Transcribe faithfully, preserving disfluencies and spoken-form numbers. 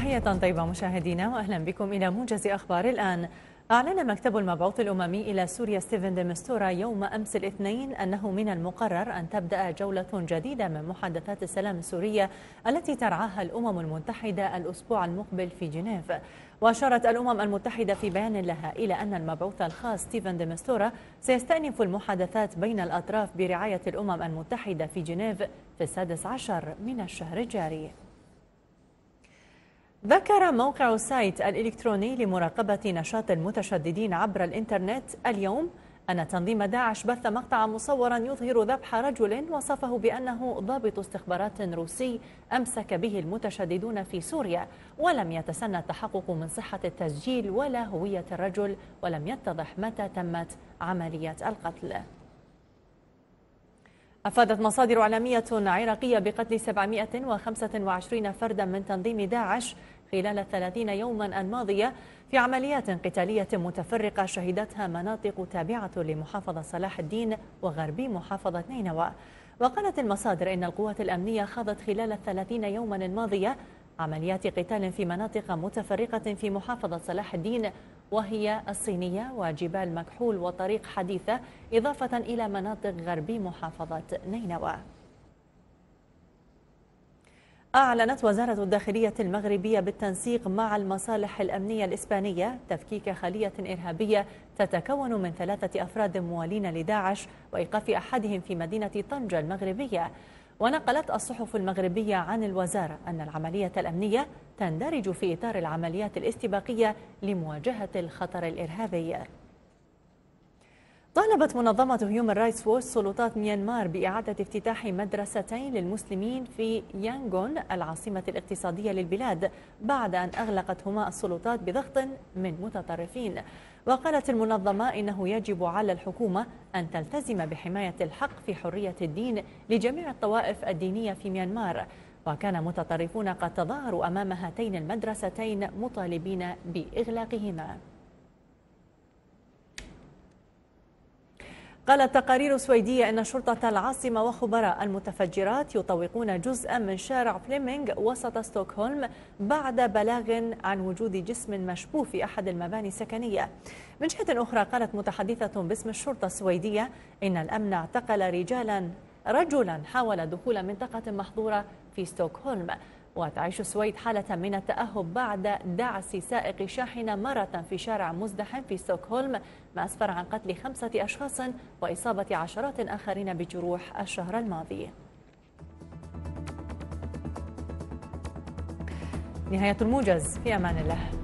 تحية طيبة مشاهدينا وأهلا بكم إلى موجز أخبار الآن. أعلن مكتب المبعوث الأممي إلى سوريا ستيفن دي مستورا يوم أمس الاثنين أنه من المقرر أن تبدأ جولة جديدة من محادثات السلام السورية التي ترعاها الأمم المتحدة الأسبوع المقبل في جنيف. وأشارت الأمم المتحدة في بيان لها إلى أن المبعوث الخاص ستيفن دي مستورا سيستأنف المحادثات بين الأطراف برعاية الأمم المتحدة في جنيف في السادس عشر من الشهر الجاري. ذكر موقع السايت الإلكتروني لمراقبة نشاط المتشددين عبر الإنترنت اليوم أن تنظيم داعش بث مقطعا مصورا يظهر ذبح رجل وصفه بأنه ضابط استخبارات روسي أمسك به المتشددون في سوريا، ولم يتسنى التحقق من صحة التسجيل ولا هوية الرجل، ولم يتضح متى تمت عملية القتل. أفادت مصادر إعلامية عراقية بقتل سبعمائة وخمسة وعشرين فردا من تنظيم داعش خلال الثلاثين يوما الماضية في عمليات قتالية متفرقة شهدتها مناطق تابعة لمحافظة صلاح الدين وغربي محافظة نينوى. وقالت المصادر إن القوات الأمنية خاضت خلال الثلاثين يوما الماضية عمليات قتال في مناطق متفرقة في محافظة صلاح الدين، وهي الصينية وجبال مكحول وطريق حديثة، إضافة إلى مناطق غربي محافظة نينوى. أعلنت وزارة الداخلية المغربية بالتنسيق مع المصالح الأمنية الإسبانية تفكيك خلية إرهابية تتكون من ثلاثة أفراد موالين لداعش وإيقاف أحدهم في مدينة طنجة المغربية. ونقلت الصحف المغربية عن الوزارة أن العملية الأمنية تندرج في إطار العمليات الاستباقية لمواجهة الخطر الإرهابي. طالبت منظمة هيومن رايتس ووتش سلطات ميانمار بإعادة افتتاح مدرستين للمسلمين في يانغون العاصمة الاقتصادية للبلاد بعد أن أغلقتهما السلطات بضغط من متطرفين. وقالت المنظمة إنه يجب على الحكومة أن تلتزم بحماية الحق في حرية الدين لجميع الطوائف الدينية في ميانمار. وكان متطرفون قد تظاهروا أمام هاتين المدرستين مطالبين بإغلاقهما. قالت تقارير سويدية أن شرطة العاصمة وخبراء المتفجرات يطوقون جزءا من شارع فليمينغ وسط ستوكهولم بعد بلاغ عن وجود جسم مشبوه في أحد المباني السكنية. من جهة أخرى قالت متحدثة باسم الشرطة السويدية إن الأمن اعتقل رجالا رجلا حاول دخول منطقة محظورة في ستوكهولم. وتعيش السويد حالة من التأهب بعد دعس سائق شاحنة مرة في شارع مزدحم في ستوكهولم، ما أسفر عن قتل خمسة أشخاص وإصابة عشرات آخرين بجروح الشهر الماضي. نهاية الموجز، في أمان الله.